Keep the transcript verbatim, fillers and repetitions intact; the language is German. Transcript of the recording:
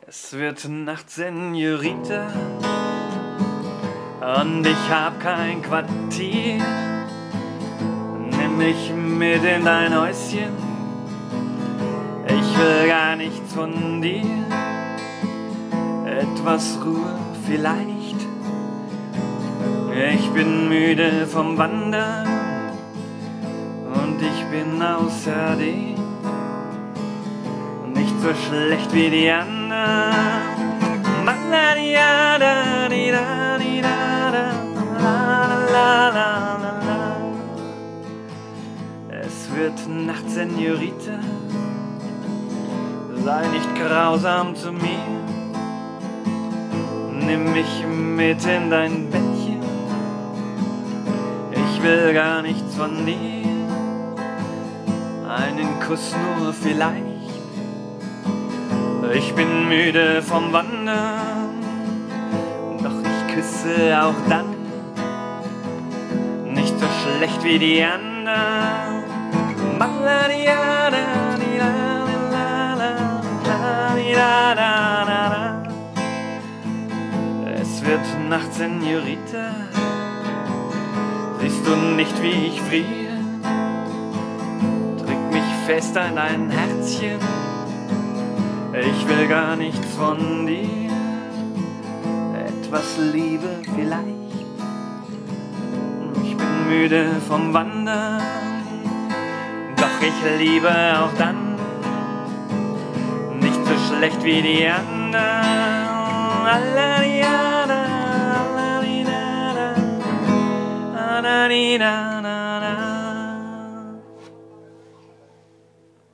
Es wird Nacht, Senorita, und ich hab kein Quartier. Nimm mich mit in dein Häuschen, ich will gar nichts von dir. Etwas Ruhe vielleicht, ich bin müde vom Wandern und ich bin außerdem nicht so schlecht wie die anderen. Es wird Nacht, Senorita, sei nicht grausam zu mir. Nimm mich mit in dein Bettchen, ich will gar nichts von dir. Einen Kuss nur vielleicht, ich bin müde vom Wandern, doch ich küsse auch dann nicht so schlecht wie die anderen. Es wird Nacht, Senorita, siehst du nicht, wie ich friere? Drück mich fest an dein Herzchen, ich will gar nichts von dir. Etwas Liebe vielleicht, ich bin müde vom Wandern, doch ich liebe auch dann nicht so schlecht wie die anderen. La, la, la, la, la, la, la, la, la, la, la.